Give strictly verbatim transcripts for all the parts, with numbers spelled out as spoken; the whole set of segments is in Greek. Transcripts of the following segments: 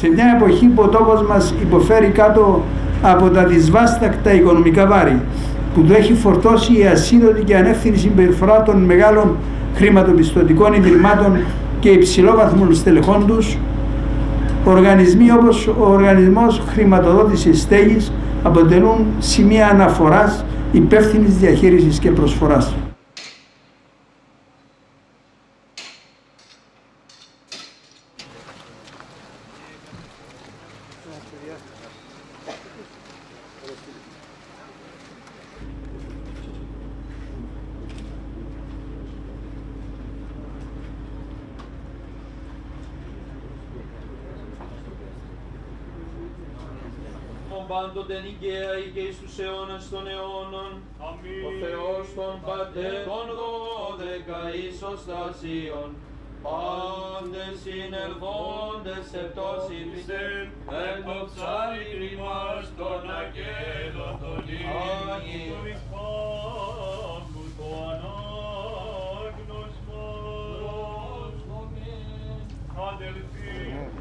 Σε μια εποχή που ο τόπος μας υποφέρει κάτω από τα δυσβάστακτα οικονομικά βάρη που του έχει φορτώσει η ασίδωτη και ανεύθυνη συμπεριφορά των μεγάλων χρηματοπιστωτικών ιδρυμάτων και υψηλόβαθμων στελεχών τους, οργανισμοί όπως ο Οργανισμός Χρηματοδότησης Στέγης αποτελούν σημεία αναφοράς υπεύθυνης διαχείρισης και προσφοράς. Πάντοτε νικαία ή και εις τους αιώνας των αιώνων. Αμήν. Ο Θεός των Πατέρων δώδεκα ισοστασίων, πάντες συνελθόντες σε πτώση πιστέν, εν το ψάλιν ημάς των αγγέλων των Άγιων. Του το ανάγνωσμα. Αδελφοί.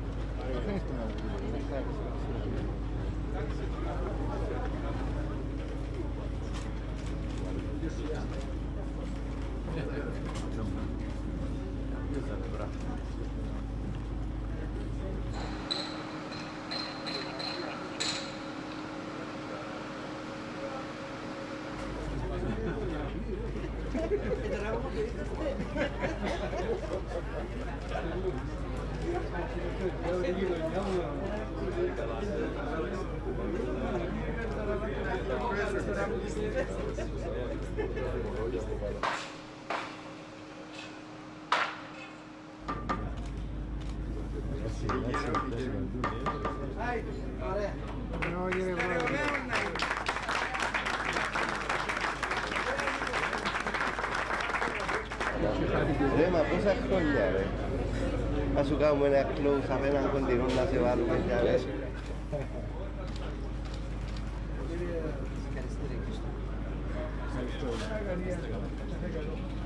Ρε, μα πόσα χρόνια ρε. Θα σου κάνουμε ένα close απ' έναν κοντινό να σε βάλουμε κι άλλες. Ευχαριστώ.